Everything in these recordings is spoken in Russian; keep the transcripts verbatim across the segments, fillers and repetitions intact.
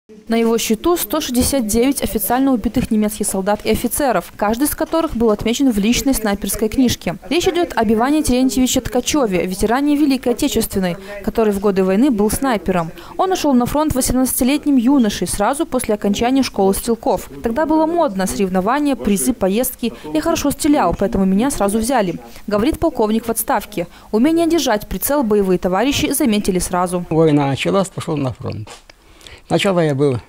На его счету сто шестьдесят девять официально убитых немецких солдат и офицеров, каждый из которых был отмечен в личной снайперской книжке. Речь идет об Иване Терентьевиче Ткачеве, ветеране Великой Отечественной, который в годы войны был снайпером. Он ушел на фронт восемнадцатилетним юношей сразу после окончания школы стрелков. Тогда было модно соревнования, призы, поездки. Я хорошо стрелял, поэтому меня сразу взяли. Говорит полковник в отставке. Умение держать прицел боевые товарищи заметили сразу. Война началась, пошел на фронт. Сначала я был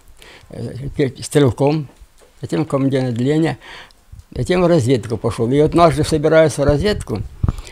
стрелком, затем командиром отделения, затем в разведку пошел. И вот однажды, собираясь в разведку,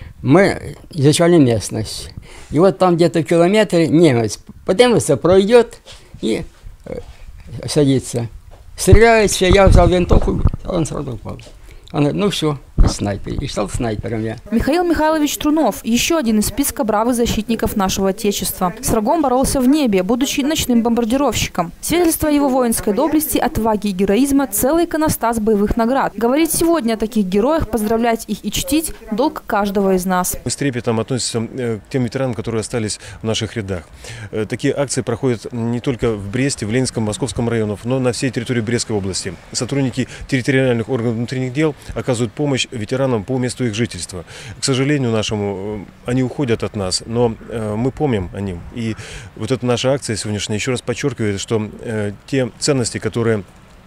мы изучали местность. И вот там где-то в километре немец поднимется, пройдет и э, садится. Стреляет все, я взял винтовку, он сразу упал. Он говорит, ну все, снайпер. И стал снайпером я. Михаил Михайлович Трунов – еще один из списка бравых защитников нашего Отечества. С врагом боролся в небе, будучи ночным бомбардировщиком. Свидетельство его воинской доблести, отваги и героизма – целый иконостас боевых наград. Говорить сегодня о таких героях, поздравлять их и чтить – долг каждого из нас. Мы с трепетом относимся к тем ветеранам, которые остались в наших рядах. Такие акции проходят не только в Бресте, в Ленинском, Московском районах, но на всей территории Брестской области. Сотрудники территориальных органов внутренних дел оказывают помощь ветеранам по месту их жительства. К сожалению нашему, они уходят от нас, но мы помним о них. И вот эта наша акция сегодняшняя еще раз подчеркивает, что те ценности, которые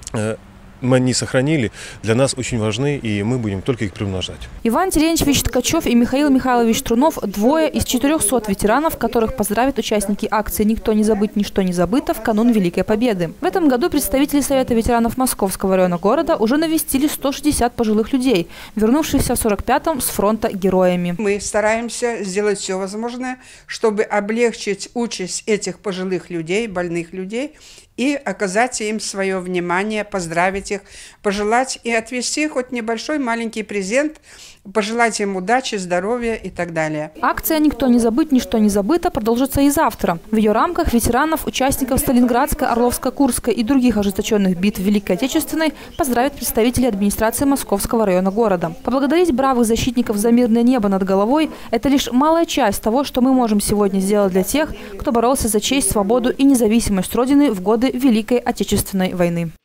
мы не сохранили, для нас очень важны, и мы будем только их приумножать. Иван Терентьевич Ткачев и Михаил Михайлович Трунов – двое из четырехсот ветеранов, которых поздравят участники акции «Никто не забыть, ничто не забыто» в канун Великой Победы. В этом году представители Совета ветеранов Московского района города уже навестили сто шестьдесят пожилых людей, вернувшихся в сорок пятом с фронта героями. Мы стараемся сделать все возможное, чтобы облегчить участь этих пожилых людей, больных людей, и оказать им свое внимание, поздравить их, пожелать и отвести хоть небольшой маленький презент, пожелать им удачи, здоровья и так далее. Акция «Никто не забыть, ничто не забыто» продолжится и завтра. В ее рамках ветеранов, участников Сталинградской, Орловско-Курской и других ожесточенных битв Великой Отечественной поздравят представители администрации Московского района города. Поблагодарить бравых защитников за мирное небо над головой – это лишь малая часть того, что мы можем сегодня сделать для тех, кто боролся за честь, свободу и независимость Родины в годы Великой Отечественной войны.